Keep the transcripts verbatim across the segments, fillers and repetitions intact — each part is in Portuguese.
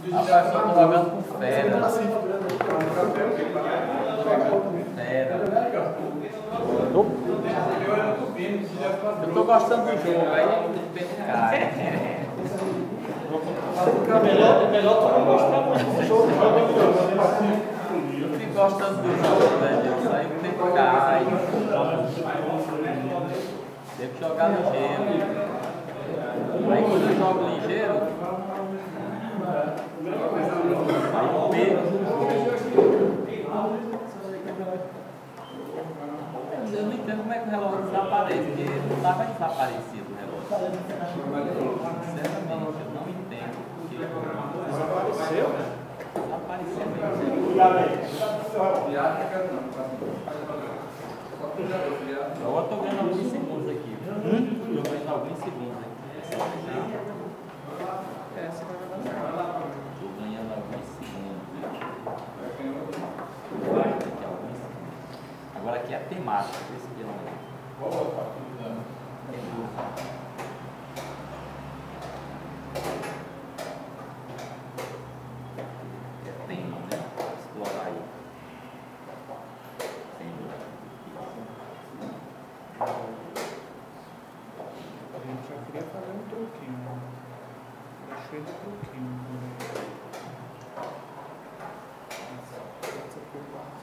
Rapaz, só tô jogando com fera. Fera. Eu tô gostando do jogo, aí o peso cai. É melhor, é melhor tu não gostar muito do jogo. Eu fico gostando do jogo, velho. Aí o tempo cai. Tem que jogar ligeiro. Aí quando eu jogo ligeiro, aí o peso do jogo. Eu não entendo como é que o relógio desaparece, porque não estava desaparecido o relógio. Sinceramente, eu não entendo porque Desapareceu? desapareceu mesmo. Eu estou ganhando alguns segundos aqui. Estou ganhando alguns segundos aqui. Estou ganhando alguns segundos. Agora aqui é a temática. Esse aqui é o tema, né? Explorar aí. A gente já queria fazer um truquinho. Tá cheio de truquinho. Essa por baixo.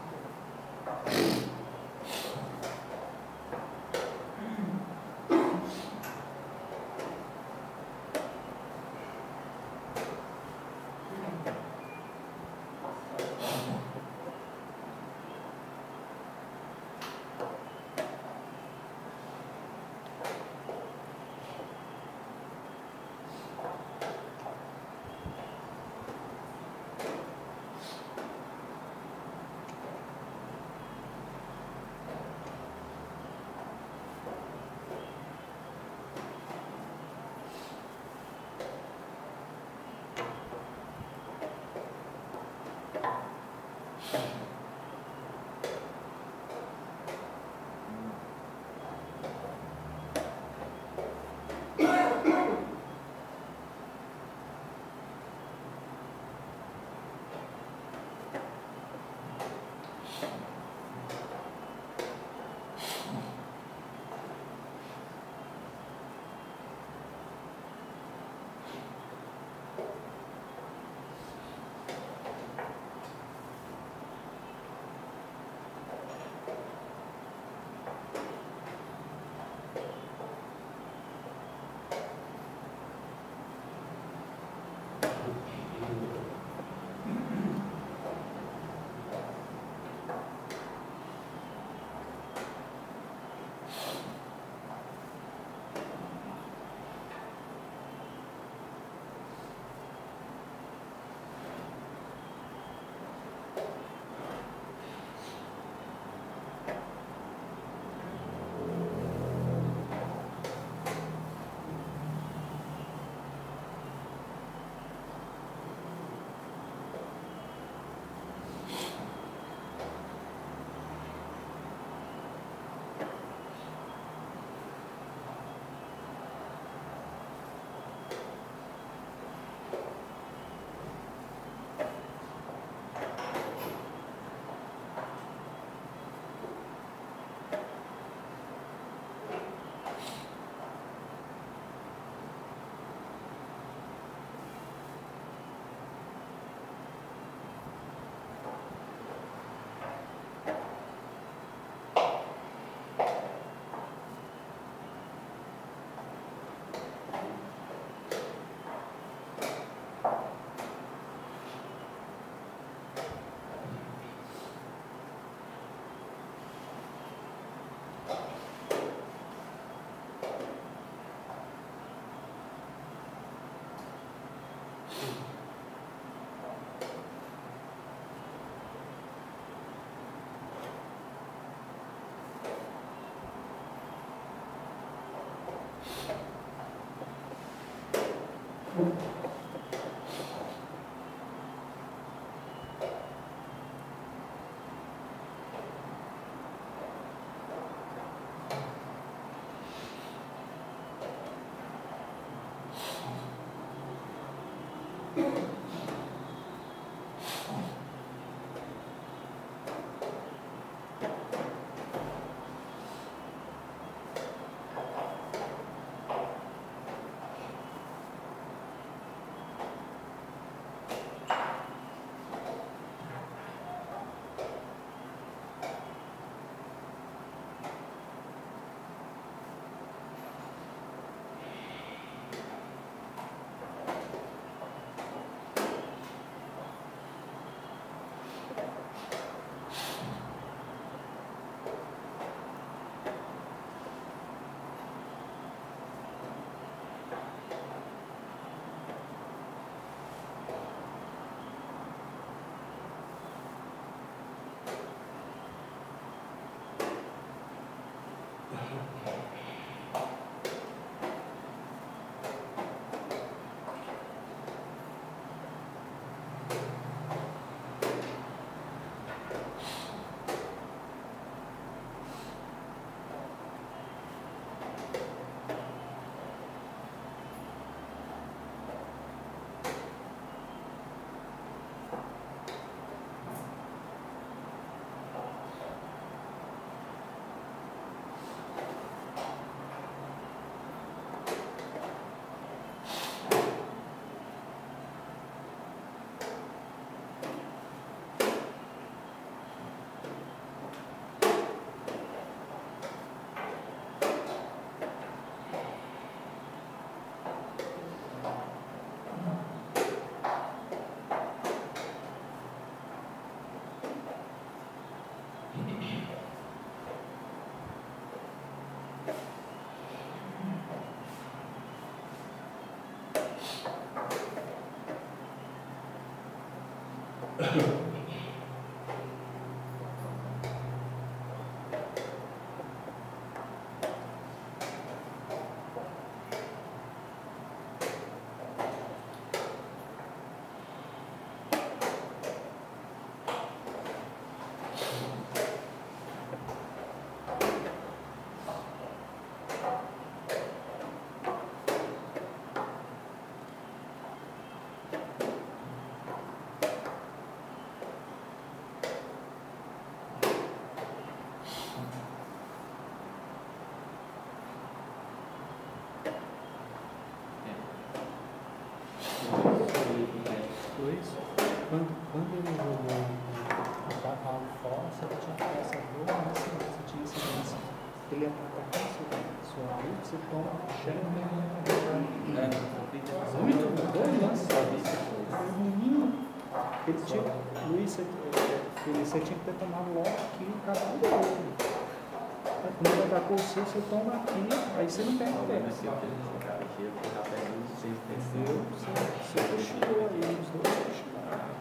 Quando, quando ele jogou o cavalo fora, você tinha essa dor, mas você tinha esse lance. Ele ia atacar sua vida, você toma o cheiro mesmo. Muito bom lance. Ele tinha, Luiz, você, você tinha que ter tomado logo aqui o cavalo dele. Quando ele atacou o seu, você toma aqui, aí você não pega o pé. Entendeu? Você cochilou aí, os dois cochilaram.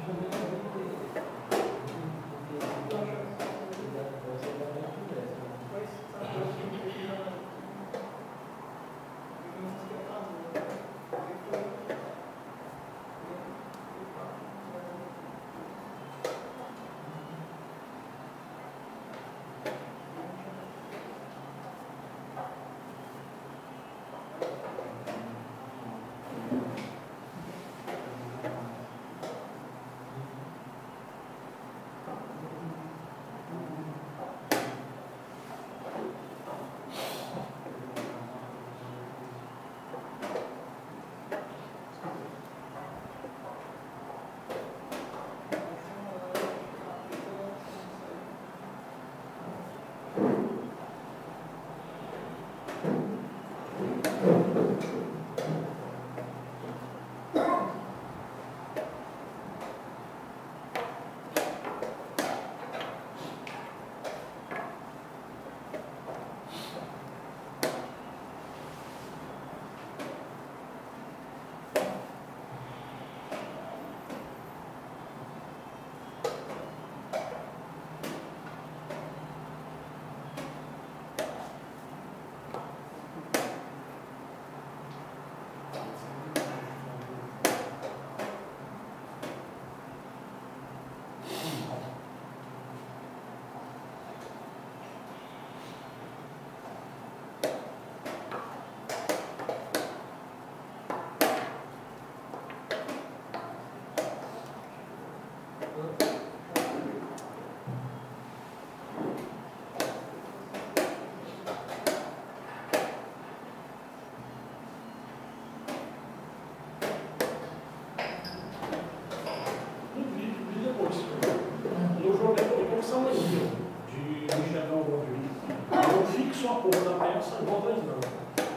Só a porra da peça e volta atrás não.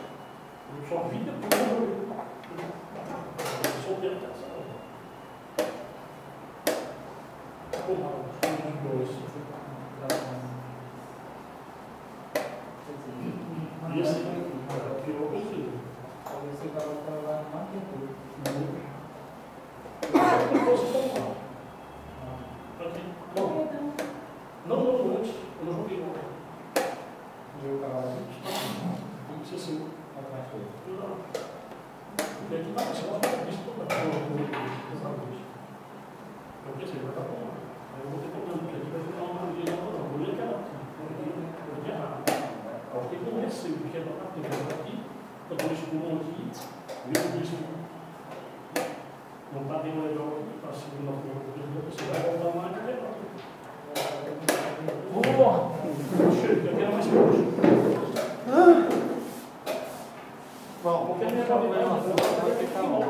Eu só vi depois eu soltei a peça. Porra, os dois. E assim, virou possível. Você vai trabalhar mais que tudo. Não fosse tão mal. Não, não, não, antes, eu não joguei não. Eu cavalo. Tem que ser assim. Atrás dele. Não. Porque aqui tá, você não vai visto toda a exatamente. Eu pensei, vai estar bom. Aí eu vou ter problema, porque aqui vai ficar uma maneira não, não. Eu ia aquela aqui. Eu ia errado. Eu fiquei com receio, porque é para aqui, aqui, eu estou escuro aqui, mesmo isso não está bem legal aqui, para a segunda porta, você vai voltar mais e legal. Boa! Chega, aqui era mais forte. Bom, Porque a minha problema vai ficar mal.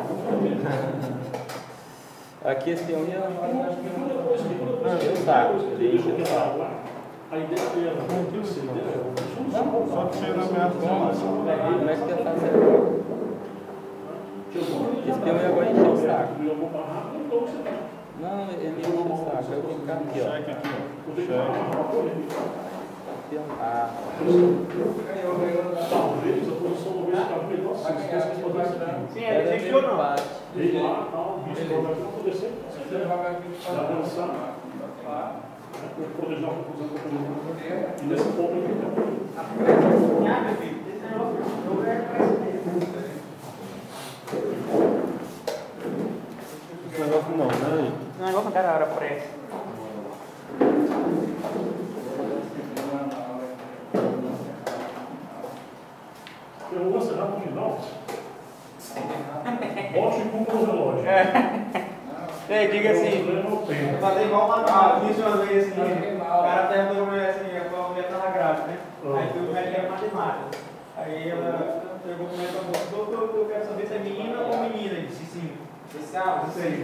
aqui esse peão ia. Segunda coisa, segunda coisa, Ah, eu saco. deixa eu falar. A ideia dela, não tem que ser dela, Só que chega na minha Como é que ia fazer agora? Esse peão ia agora encher o saco. Não, ele enche o saco. Eu vou ficar aqui, ó. Cheque aqui, ó. Peão. Ah. Talvez a posição do mês ficar melhor se vocês podem Sim, ele deixou não. ir lá, tal, visto que vai acontecer, você vai avançar. Proteger a conclusão da comunidade. E nesse ponto aqui, Ah, meu filho, esse negócio do jogo é presidente. Esse negócio não, né? O negócio não era pressa. eu vou encerrar no final. Bote o cu no relógio. É, diga assim, fazer igual uma ah, isso uma vez assim, o cara perguntou pra mim assim, a mulher tava grávida, né? Aí foi o médico era matemática. Aí ela pegou pra mim e falou, doutor, eu quero saber se é menina ou menina. Ele disse sim. Esse ah, não sei.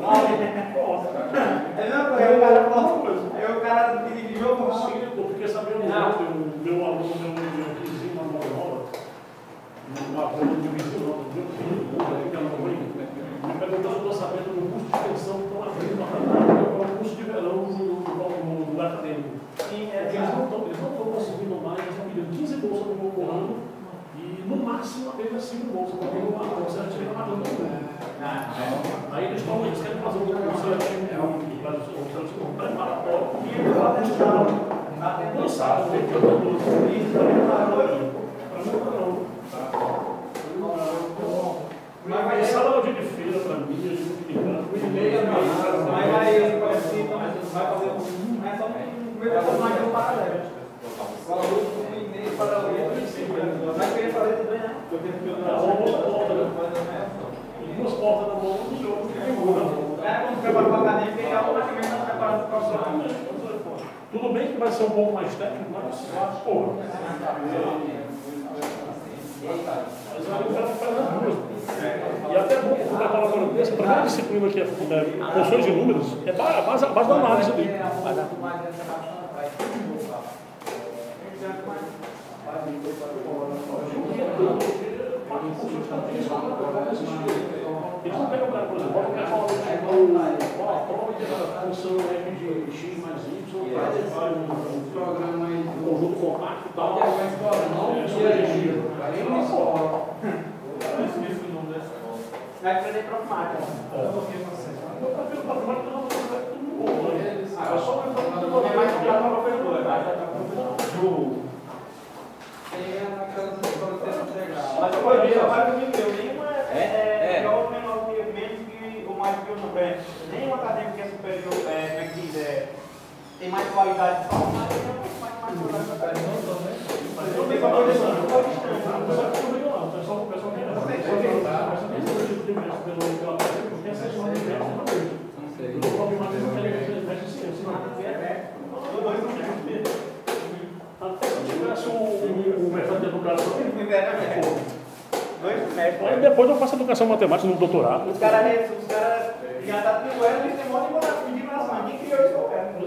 Aí não, aí o cara falou, aí o cara pediu jogo. Sim, eu fiquei sabendo ontem, o meu aluno, meu vizinho, uma nova, uma aluno de vizinho, meu filho, fica na mãe, me perguntou se eu estou sabendo do curso de extensão que estão abrindo para o curso de verão no lugar acadêmico. Eles não estão, eles não estão conseguindo mais, eles estão pedindo quinze bolsas no ano e no máximo apenas cinco bolsas, porque uma bolsa já chega pagando tudo. Aí eles estão, eles querem fazer um seletivo, um seletivo preparatório, e ele lá buscando, não sabe, tem que fazer tudo. Isso para mim não. Mas sala de feira para mim, a gente fica Mas vai, vai fazer um. Não é só um personagem que eu paralelo. Fala um e-mail para o outro. Vai querer fazer também, né? Eu tenho que duas portas na mão do jogo. É, quando prepara para o acadêmico, ele automaticamente está preparado para o profissional. Tudo bem que vai ser um pouco mais técnico, mas, pô. Mas aí o cara faz as duas. E até bom que o preparatório desse, a primeira disciplina que é, é funções de números, é a base, a base da análise ali. Eles não pegam o cara, por exemplo, bota o cara fala a prova que a função é de x mais y, faz um programa aí, um conjunto compacto e tal, não é subjetivo. Aí não só. Eu esqueci o nome dessa coisa. Vai aprender informática. Eu prefiro informática, não vou fazer tudo bom. É só uma informação. É mais complicado para a professora. Mas eu vou dizer, agora que eu me deu, nenhuma é igual menor que menos que ou mais que o não é. Nenhum acadêmico que é superior, é, como é que diz, é, tem mais qualidade só, mas não tem mais qualidade. Mas eu tenho uma coisa assim, não pode estar. O pessoal que não lá, o pessoal que não quer. O pessoal que não quer tipo de mestre pelo acadêmico, porque essa é a história de mestre não vejo. Eu vou falar mais uma vez, ele mexe ciência. Até se tivesse o método de educação, aí depois eu faço educação matemática no doutorado. Os caras cara já estão pioando, eles demoram de morar com dimensão. Quem criou isso?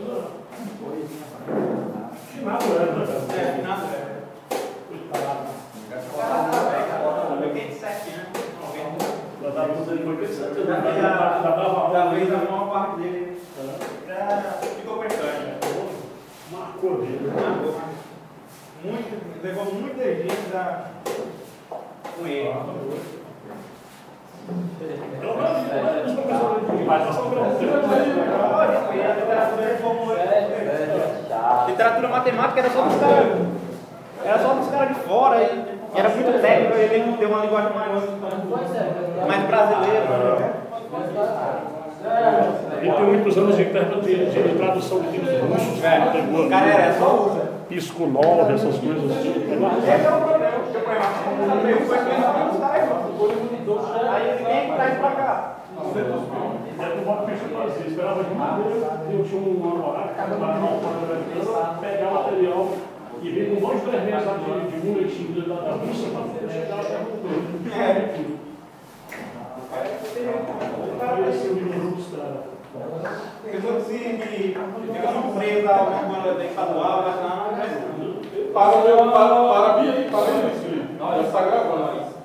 Finado era, né, cara? É, finado era. oitenta e sete anos. Já dava uns anos oitenta e sete anos. Já dava a maior parte dele. Já ficou percante. Marcou dele. Muito, levou muita gente a... com ele. Pelo menos os professores de educação pelo literatura matemática era só dos caras. Era só dos caras de fora. E era muito técnico, ele deu uma linguagem mais, mais brasileira. Ele tem muitos anos de, de, de tradução de livros russos. O cara era só usa. Pisco nove, essas coisas assim. Esse é o problema. Aí ninguém traz pra cá. É que o Bob Fischer fazia, esperava de madeira, eu tinha um namorado, cada manual para pegar material e vir com dois, três meses lá de, de muletinho da Rússia para poder chegar até o mundo. É. Esse é o livro russo, cara. Eu vou dizer que ficamos presos a alguma coisa estadual, mas não, Para o meu, para, para a Bia aí, para isso. Não, já está gravando.